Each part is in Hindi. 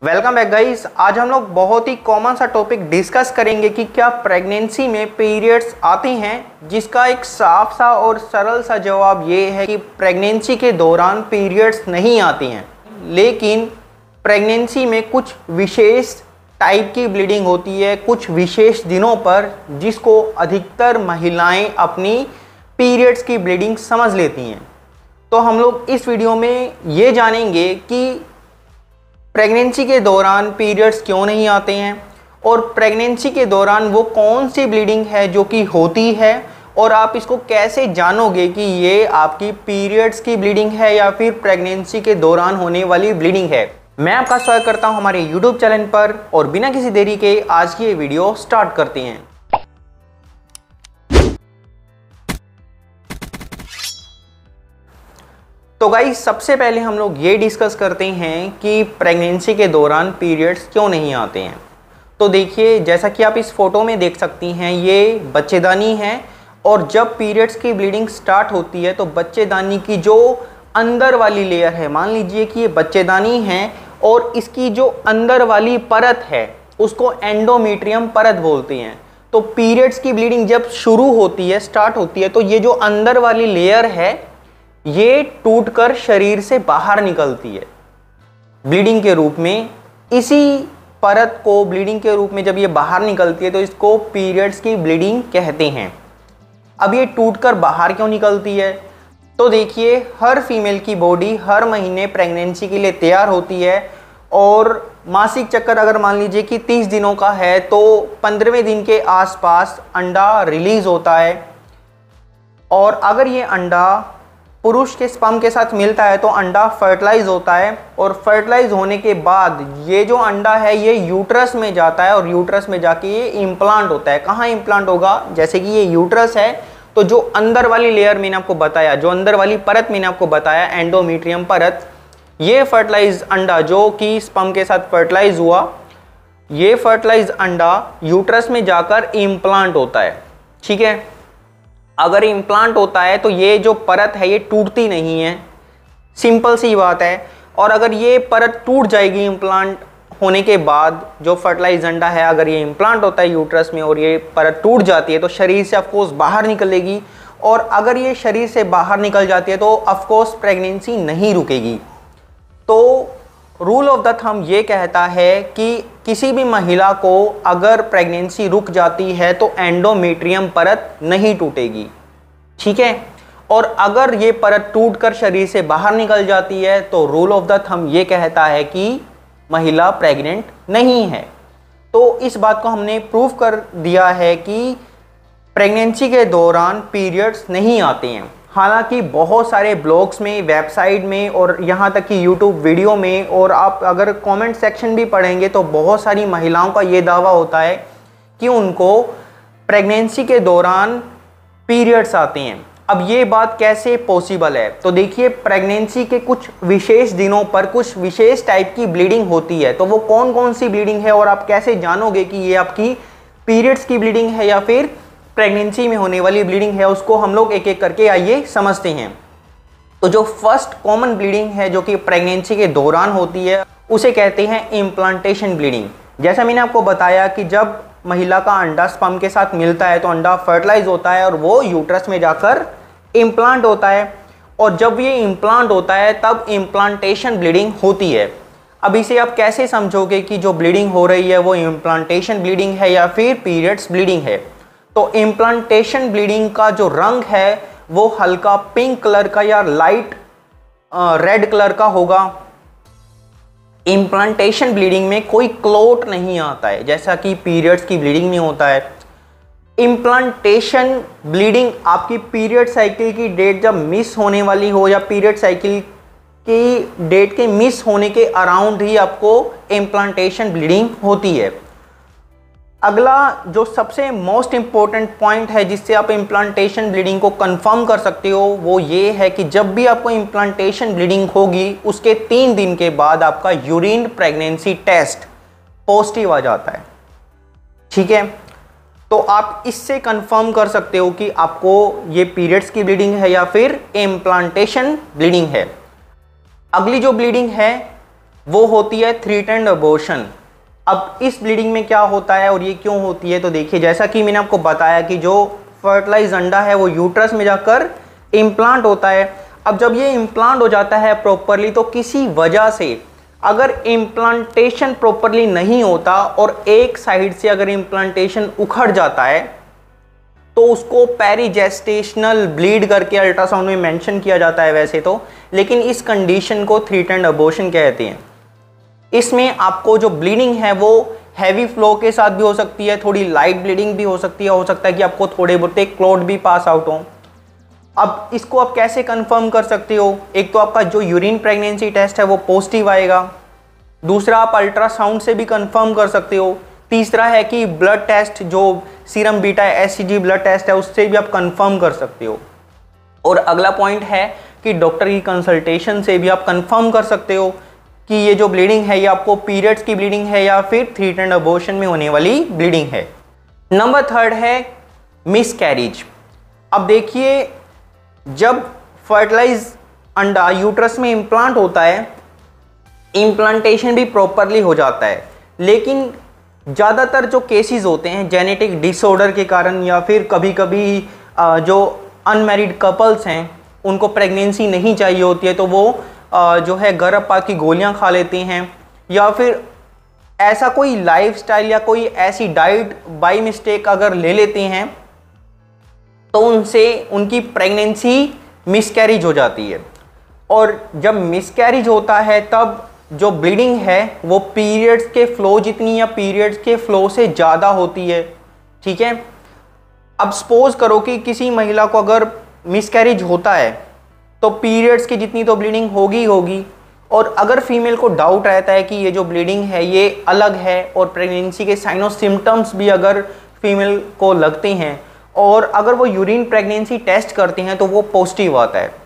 Welcome back guys. आज हम लोग बहुत ही कॉमन सा टॉपिक डिस्कस करेंगे कि क्या प्रेगनेंसी में पीरियड्स आते हैं, जिसका एक साफ सा और सरल सा जवाब ये है कि प्रेगनेंसी के दौरान पीरियड्स नहीं आती हैं, लेकिन प्रेगनेंसी में कुछ विशेष टाइप की ब्लीडिंग होती है कुछ विशेष दिनों पर, जिसको अधिकतर महिलाएं अपनी पीरियड्स की ब्लीडिंग समझ लेती हैं। तो हम लोग इस वीडियो में ये जानेंगे कि प्रेगनेंसी के दौरान पीरियड्स क्यों नहीं आते हैं और प्रेगनेंसी के दौरान वो कौन सी ब्लीडिंग है जो कि होती है, और आप इसको कैसे जानोगे कि ये आपकी पीरियड्स की ब्लीडिंग है या फिर प्रेगनेंसी के दौरान होने वाली ब्लीडिंग है। मैं आपका स्वागत करता हूं हमारे YouTube चैनल पर, और बिना किसी देरी के आज की ये वीडियो स्टार्ट करते हैं। तो गाइस, सबसे पहले हम लोग ये डिस्कस करते हैं कि प्रेगनेंसी के दौरान पीरियड्स क्यों नहीं आते हैं। तो देखिए, जैसा कि आप इस फोटो में देख सकती हैं, ये बच्चेदानी है, और जब पीरियड्स की ब्लीडिंग स्टार्ट होती है तो बच्चेदानी की जो अंदर वाली लेयर है, मान लीजिए कि ये बच्चेदानी है और इसकी जो अंदर वाली परत है उसको एंडोमेट्रियम परत बोलते हैं। तो पीरियड्स की ब्लीडिंग जब शुरू होती है, स्टार्ट होती है, तो ये जो अंदर वाली लेयर है ये टूटकर शरीर से बाहर निकलती है ब्लीडिंग के रूप में। इसी परत को ब्लीडिंग के रूप में जब ये बाहर निकलती है तो इसको पीरियड्स की ब्लीडिंग कहते हैं। अब ये टूटकर बाहर क्यों निकलती है? तो देखिए, हर फीमेल की बॉडी हर महीने प्रेगनेंसी के लिए तैयार होती है, और मासिक चक्कर अगर मान लीजिए कि 30 दिनों का है तो 15वें दिन के आसपास अंडा रिलीज होता है, और अगर ये अंडा पुरुष के स्पर्म के साथ मिलता है तो अंडा फर्टिलाइज होता है, और फर्टिलाइज होने के बाद ये जो अंडा है ये यूट्रस में जाता है, और यूट्रस में जाके ये इम्प्लांट होता है। कहाँ इम्प्लांट होगा? जैसे कि ये यूट्रस है तो जो अंदर वाली लेयर मैंने आपको बताया, जो अंदर वाली परत मैंने आपको बताया, एंडोमेट्रियम परत, ये फर्टिलाइज अंडा जो कि स्पर्म के साथ फर्टिलाइज हुआ, ये फर्टिलाइज अंडा यूट्रस में जाकर इम्प्लांट होता है। ठीक है, अगर इम्प्लांट होता है तो ये जो परत है ये टूटती नहीं है, सिंपल सी बात है। और अगर ये परत टूट जाएगी इम्प्लांट होने के बाद, जो फर्टिलाइज अंडा है अगर ये इम्प्लांट होता है यूट्रस में और ये परत टूट जाती है तो शरीर से ऑफकोर्स बाहर निकलेगी, और अगर ये शरीर से बाहर निकल जाती है तो ऑफकोर्स प्रेगनेंसी नहीं रुकेगी। तो रूल ऑफ द थंब ये कहता है कि किसी भी महिला को अगर प्रेगनेंसी रुक जाती है तो एंडोमेट्रियम परत नहीं टूटेगी। ठीक है, और अगर ये परत टूटकर शरीर से बाहर निकल जाती है तो रूल ऑफ द थंब ये कहता है कि महिला प्रेग्नेंट नहीं है। तो इस बात को हमने प्रूव कर दिया है कि प्रेगनेंसी के दौरान पीरियड्स नहीं आते हैं। हालांकि बहुत सारे ब्लॉग्स में, वेबसाइट में, और यहाँ तक कि यूट्यूब वीडियो में, और आप अगर कमेंट सेक्शन भी पढ़ेंगे तो बहुत सारी महिलाओं का ये दावा होता है कि उनको प्रेगनेंसी के दौरान पीरियड्स आते हैं। अब ये बात कैसे पॉसिबल है? तो देखिए, प्रेगनेंसी के कुछ विशेष दिनों पर कुछ विशेष टाइप की ब्लीडिंग होती है। तो वो कौन कौन सी ब्लीडिंग है और आप कैसे जानोगे कि ये आपकी पीरियड्स की ब्लीडिंग है या फिर प्रेगनेंसी में होने वाली ब्लीडिंग है, उसको हम लोग एक एक करके आइए समझते हैं। तो जो फर्स्ट कॉमन ब्लीडिंग है जो कि प्रेगनेंसी के दौरान होती है उसे कहते हैं इम्प्लांटेशन ब्लीडिंग। जैसा मैंने आपको बताया कि जब महिला का अंडा स्पर्म के साथ मिलता है तो अंडा फर्टिलाइज होता है और वो यूट्रस में जाकर इम्प्लांट होता है, और जब ये इम्प्लांट होता है तब इम्प्लांटेशन ब्लीडिंग होती है। अब इसे आप कैसे समझोगे कि जो ब्लीडिंग हो रही है वो इम्प्लांटेशन ब्लीडिंग है या फिर पीरियड्स ब्लीडिंग है? तो इम्प्लांटेशन ब्लीडिंग का जो रंग है वो हल्का पिंक कलर का या लाइट रेड कलर का होगा। इम्प्लांटेशन ब्लीडिंग में कोई क्लोट नहीं आता है, जैसा कि पीरियड्स की ब्लीडिंग में होता है। इम्प्लांटेशन ब्लीडिंग आपकी पीरियड साइकिल की डेट जब मिस होने वाली हो, या पीरियड साइकिल की डेट के मिस होने के अराउंड ही आपको इम्प्लांटेशन ब्लीडिंग होती है। अगला जो सबसे मोस्ट इंपॉर्टेंट पॉइंट है जिससे आप इम्प्लांटेशन ब्लीडिंग को कंफर्म कर सकते हो वो ये है कि जब भी आपको इम्प्लांटेशन ब्लीडिंग होगी उसके 3 दिन के बाद आपका यूरिन प्रेगनेंसी टेस्ट पॉजिटिव आ जाता है। ठीक है, तो आप इससे कंफर्म कर सकते हो कि आपको ये पीरियड्स की ब्लीडिंग है या फिर इम्प्लांटेशन ब्लीडिंग है। अगली जो ब्लीडिंग है वो होती है थ्रेटन्ड अबॉर्शन। अब इस ब्लीडिंग में क्या होता है और ये क्यों होती है, तो देखिए जैसा कि मैंने आपको बताया कि जो फर्टिलाइज अंडा है वो यूट्रस में जाकर इम्प्लांट होता है। अब जब ये इम्प्लांट हो जाता है प्रॉपरली, तो किसी वजह से अगर इम्प्लांटेशन प्रॉपरली नहीं होता और एक साइड से अगर इम्प्लांटेशन उखड़ जाता है तो उसको पेरीजेस्टेशनल ब्लीड करके अल्ट्रासाउंड में मेंशन किया जाता है वैसे तो, लेकिन इस कंडीशन को थ्रेटन्ड अबॉर्शन कहते हैं। इसमें आपको जो ब्लीडिंग है वो हैवी फ्लो के साथ भी हो सकती है, थोड़ी लाइट ब्लीडिंग भी हो सकती है, हो सकता है कि आपको थोड़े बहुत क्लॉट भी पास आउट हो। अब इसको आप कैसे कंफर्म कर सकते हो, एक तो आपका जो यूरिन प्रेगनेंसी टेस्ट है वो पॉजिटिव आएगा, दूसरा आप अल्ट्रासाउंड से भी कंफर्म कर सकते हो, तीसरा है कि ब्लड टेस्ट जो serum beta HCG blood test है उससे भी आप कंफर्म कर सकते हो, और अगला पॉइंट है कि डॉक्टर की कंसल्टेशन से भी आप कंफर्म कर सकते हो कि ये जो ब्लीडिंग है ये आपको पीरियड्स की ब्लीडिंग है या फिर थ्रेटन्ड अबॉर्शन में होने वाली ब्लीडिंग है। नंबर थर्ड है मिसकैरेज। अब देखिए जब फर्टिलाइज अंडा यूट्रस में इम्प्लांट होता है, इम्प्लांटेशन भी प्रॉपरली हो जाता है, लेकिन ज़्यादातर जो केसेस होते हैं जेनेटिक डिसऑर्डर के कारण या फिर कभी कभी जो अनमैरिड कपल्स हैं उनको प्रेगनेंसी नहीं चाहिए होती है तो वो जो है गर्भपात की गोलियां खा लेते हैं, या फिर ऐसा कोई लाइफस्टाइल या कोई ऐसी डाइट बाय मिस्टेक अगर ले लेते हैं तो उनसे उनकी प्रेगनेंसी मिसकैरेज हो जाती है। और जब मिसकैरेज होता है तब जो ब्लीडिंग है वो पीरियड्स के फ्लो जितनी या पीरियड्स के फ्लो से ज़्यादा होती है। ठीक है, अब सपोज करो कि किसी महिला को अगर मिसकैरेज होता है तो पीरियड्स की जितनी तो ब्लीडिंग होगी, और अगर फीमेल को डाउट रहता है कि ये जो ब्लीडिंग है ये अलग है और प्रेगनेंसी के साइन और सिम्टम्स भी अगर फीमेल को लगते हैं और अगर वो यूरिन प्रेगनेंसी टेस्ट करते हैं तो वो पॉजिटिव आता है।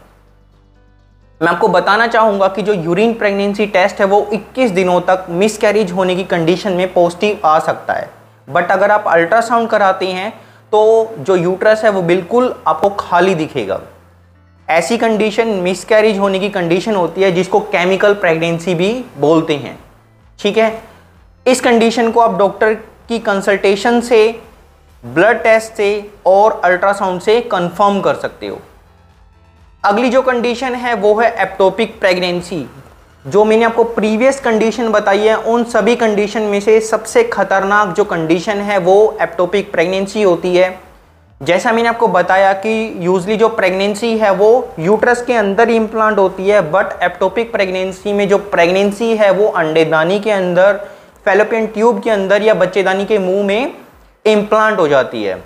मैं आपको बताना चाहूँगा कि जो यूरिन प्रेगनेंसी टेस्ट है वो 21 दिनों तक मिसकैरेज होने की कंडीशन में पॉजिटिव आ सकता है, बट अगर आप अल्ट्रासाउंड कराते हैं तो जो यूट्रस है वो बिल्कुल आपको खाली दिखेगा। ऐसी कंडीशन मिसकैरेज होने की कंडीशन होती है जिसको केमिकल प्रेगनेंसी भी बोलते हैं। ठीक है, इस कंडीशन को आप डॉक्टर की कंसल्टेशन से, ब्लड टेस्ट से और अल्ट्रासाउंड से कंफर्म कर सकते हो। अगली जो कंडीशन है वो है एक्टोपिक प्रेगनेंसी। जो मैंने आपको प्रीवियस कंडीशन बताई है उन सभी कंडीशन में से सबसे खतरनाक जो कंडीशन है वो एक्टोपिक प्रेगनेंसी होती है। जैसा मैंने आपको बताया कि यूजली जो प्रेगनेंसी है वो यूट्रस के अंदर इम्प्लांट होती है, बट एक्टोपिक प्रेगनेंसी में जो प्रेगनेंसी है वो अंडेदानी के अंदर, फैलोपियन ट्यूब के अंदर या बच्चेदानी के मुंह में इम्प्लांट हो जाती है।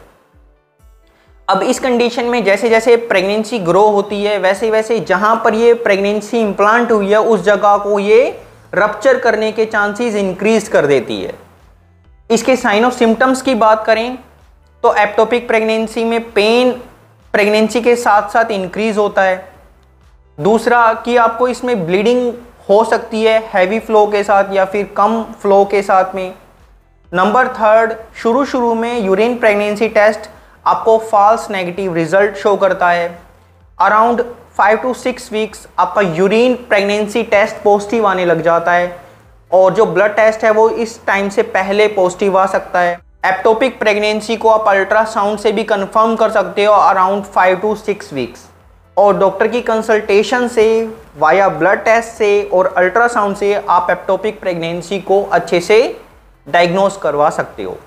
अब इस कंडीशन में जैसे जैसे प्रेगनेंसी ग्रो होती है वैसे वैसे जहां पर ये प्रेगनेंसी इम्प्लांट हुई है उस जगह को ये रप्चर करने के चांसेस इंक्रीज कर देती है। इसके साइन ऑफ सिम्टम्स की बात करें तो एक्टोपिक प्रेगनेंसी में पेन प्रेगनेंसी के साथ साथ इंक्रीज होता है। दूसरा कि आपको इसमें ब्लीडिंग हो सकती है हैवी फ्लो के साथ या फिर कम फ्लो के साथ में। नंबर थर्ड, शुरू में यूरिन प्रेगनेंसी टेस्ट आपको फॉल्स नेगेटिव रिजल्ट शो करता है। अराउंड 5 to 6 वीक्स आपका यूरिन प्रेगनेंसी टेस्ट पॉजिटिव आने लग जाता है, और जो ब्लड टेस्ट है वो इस टाइम से पहले पॉजिटिव आ सकता है। एक्टोपिक प्रेगनेंसी को आप अल्ट्रासाउंड से भी कंफर्म कर सकते हो अराउंड 5 to 6 वीक्स, और डॉक्टर की कंसल्टेशन से, वाया ब्लड टेस्ट से और अल्ट्रासाउंड से आप एक्टोपिक प्रेगनेंसी को अच्छे से डायग्नोस करवा सकते हो।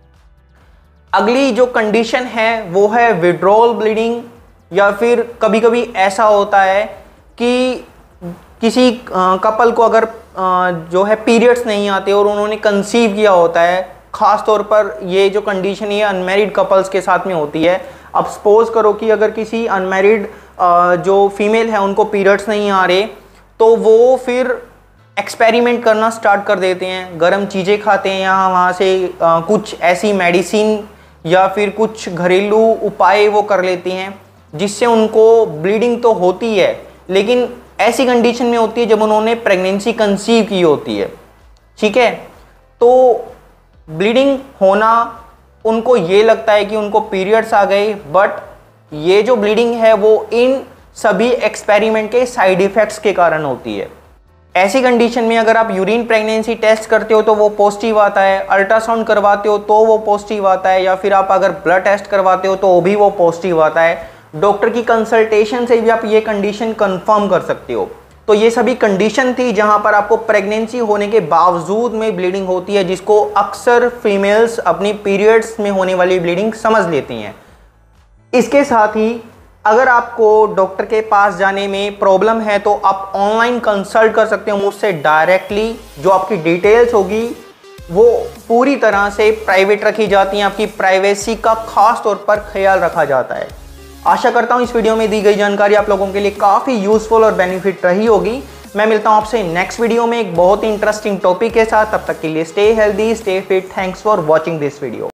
अगली जो कंडीशन है वो है विड्रॉल ब्लीडिंग, या फिर कभी कभी ऐसा होता है कि किसी कपल को अगर जो है पीरियड्स नहीं आते और उन्होंने कंसीव किया होता है, ख़ास तौर पर ये जो कंडीशन ये अनमैरिड कपल्स के साथ में होती है। अब सपोज करो कि अगर किसी अनमैरिड जो फीमेल है उनको पीरियड्स नहीं आ रहे तो वो फिर एक्सपेरिमेंट करना स्टार्ट कर देते हैं, गर्म चीज़ें खाते हैं यहाँ वहाँ से कुछ ऐसी मेडिसिन या फिर कुछ घरेलू उपाय वो कर लेते हैं जिससे उनको ब्लीडिंग तो होती है, लेकिन ऐसी कंडीशन में होती है जब उन्होंने प्रेगनेंसी कंसीव की होती है। ठीक है, तो ब्लीडिंग होना उनको ये लगता है कि उनको पीरियड्स आ गए, बट ये जो ब्लीडिंग है वो इन सभी एक्सपेरिमेंट के साइड इफ़ेक्ट्स के कारण होती है। ऐसी कंडीशन में अगर आप यूरिन प्रेगनेंसी टेस्ट करते हो तो वो पॉजिटिव आता है, अल्ट्रासाउंड करवाते हो तो वो पॉजिटिव आता है, या फिर आप अगर ब्लड टेस्ट करवाते हो तो भी वो पॉजिटिव आता है। डॉक्टर की कंसल्टेशन से भी आप ये कंडीशन कंफर्म कर सकते हो। तो ये सभी कंडीशन थी जहां पर आपको प्रेगनेंसी होने के बावजूद में ब्लीडिंग होती है, जिसको अक्सर फीमेल्स अपनी पीरियड्स में होने वाली ब्लीडिंग समझ लेती हैं। इसके साथ ही अगर आपको डॉक्टर के पास जाने में प्रॉब्लम है तो आप ऑनलाइन कंसल्ट कर सकते हो मुझसे डायरेक्टली। जो आपकी डिटेल्स होगी वो पूरी तरह से प्राइवेट रखी जाती हैं, आपकी प्राइवेसी का खास तौर पर ख्याल रखा जाता है। आशा करता हूं इस वीडियो में दी गई जानकारी आप लोगों के लिए काफ़ी यूजफुल और बेनिफिट रही होगी। मैं मिलता हूं आपसे नेक्स्ट वीडियो में एक बहुत ही इंटरेस्टिंग टॉपिक के साथ। तब तक के लिए stay healthy, stay fit. Thanks for watching this video.